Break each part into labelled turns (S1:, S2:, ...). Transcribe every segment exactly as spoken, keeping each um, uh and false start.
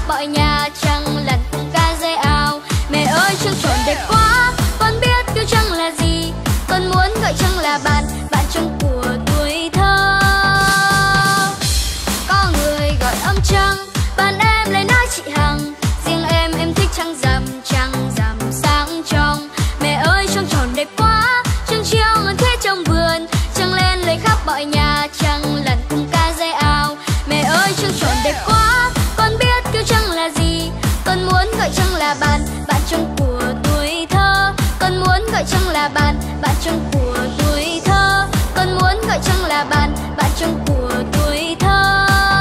S1: mọi nhà trăng lặn cùng ca dây áo. Mẹ ơi trăng tròn đẹp quá, con biết kêu trăng là gì, con muốn gọi trăng là bạn, bạn trăng của tuổi thơ. Có người gọi ông trăng, bạn em lại nói chị Hằng, riêng em em thích trăng rằm, trăng rằm sáng trong. Mẹ ơi trăng tròn đẹp quá, trăng treo ngân thế trong vườn, trăng lên lấy khắp mọi nhà trăng lặn cùng ca dây áo. Mẹ ơi trăng tròn đẹp quá, con biết kêu trăng là gì, con muốn gọi trăng là bạn, bạn trăng của tuổi thơ. Con muốn gọi trăng là bạn, bạn trăng của tuổi thơ. Con muốn gọi trăng là bạn, bạn trăng của tuổi thơ.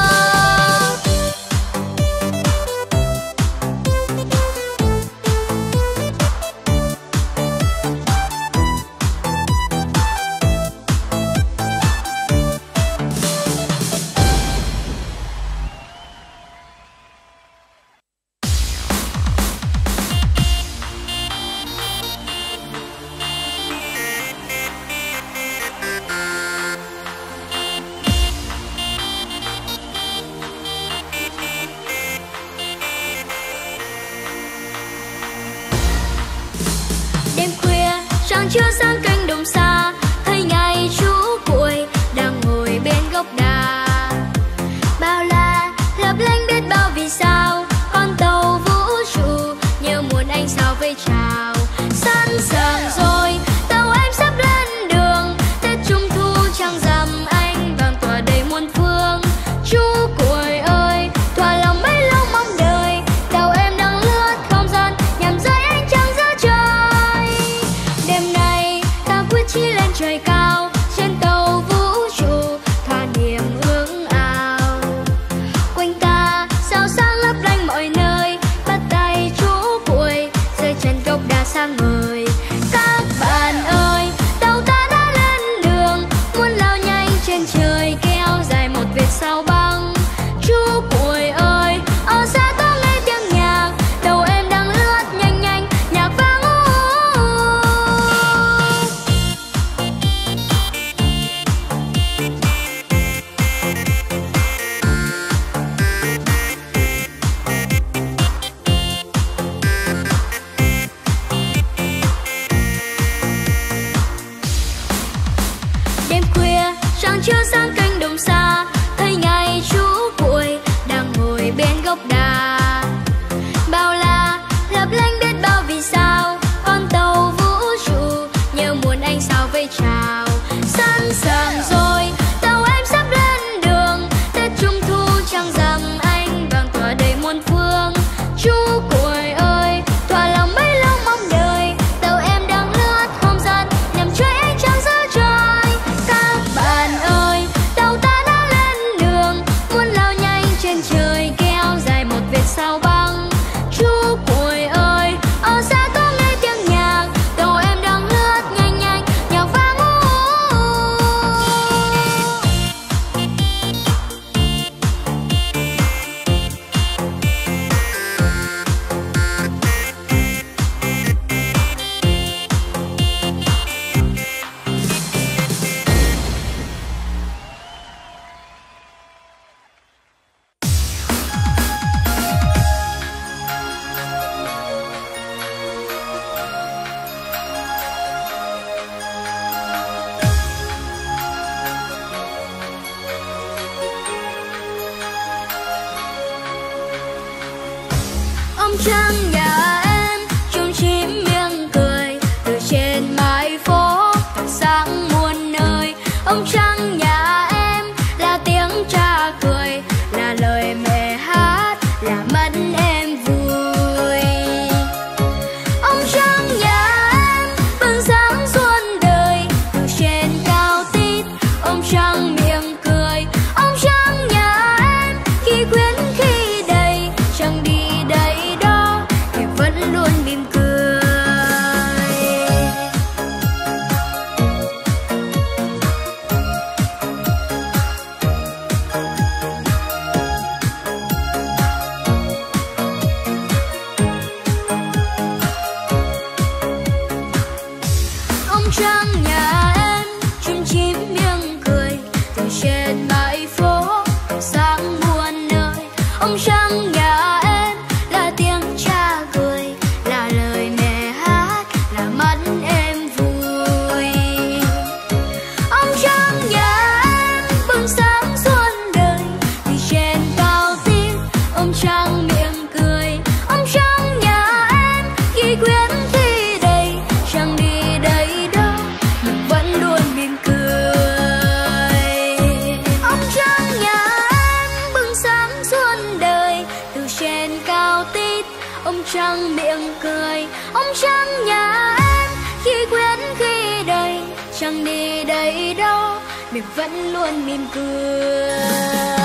S1: Chưa sang cánh đồng xa, thấy ngày chú cuội đang ngồi bên gốc đà. Bao la lấp lánh biết bao vì sao, con tàu vũ trụ nhớ muốn anh sao vây chào. Sẵn sàng rồi tàu em sắp lên đường, Tết Trung Thu trăng rằm anh vàng tỏa đầy muôn phương. Chú cuội ơi thỏa lòng mấy lâu mong đợi, tàu em đang lướt không gian nhằm rơi ánh trăng giữa trời. Đêm nay ta quyết chí lên trời cao, trên tàu vũ trụ thỏa niềm ước ao. Quanh ta sao sáng lấp lánh mọi nơi, bắt tay chú cuội rơi chân gốc đà sang ngời. Các bạn ơi tàu ta đã lên đường, muốn lao nhanh trên trời kéo dài một vệt sao băng. Chú cuội ơi ở xa có nghe tiếng nhạc, tàu em đang lướt nhanh nhanh nhạc vang u. Đêm khuya trăng chưa sang cánh đồng xa, thấy ngày chú cuội đang ngồi bên gốc đà. Bao la lấp lánh biết bao vì sao, con tàu vũ trụ nhớ muốn anh sao vây chào. Sẵn sàng rồi tàu em sắp lên đường, Tết Trung Thu trăng rằm anh vàng tỏa đầy muôn phương. Chú cuội ơi thỏa lòng mấy lâu mong đợi, tàu em đang lướt không gian nhằm chơi ánh trăng giữa trời. Các bạn ơi tàu ta đã lên đường, muốn lao nhanh trên trời kéo dài một vệt sao băng. Chú cuội ơi ở xa có nghe tiếng nhạc, tàu em đang lướt nhanh nhanh nhạc vang u. Ông trăng nhà em chung chim miệng cười, từ trên mái phố tỏa sáng muôn nơi. Ông trăng nhà em là tiếng cha cười, là lời mẹ hát, là mắt em vui. Ông trăng nhà em bừng sáng xuân đời, từ trên cao tít. Ông trăng miệng cười, ông trăng nhà em khi khuyến khi đầy, trăng đi đây đó thì vẫn luôn mỉm cười. Ông trăng nhà em chim chim miệng cười, từ trên mái phố tỏa sáng muôn nơi. Ông trăng nhà em trăng miệng cười, ông trăng nhà em khi quyến khi đầy, chẳng đi đây đâu mình vẫn luôn mỉm cười.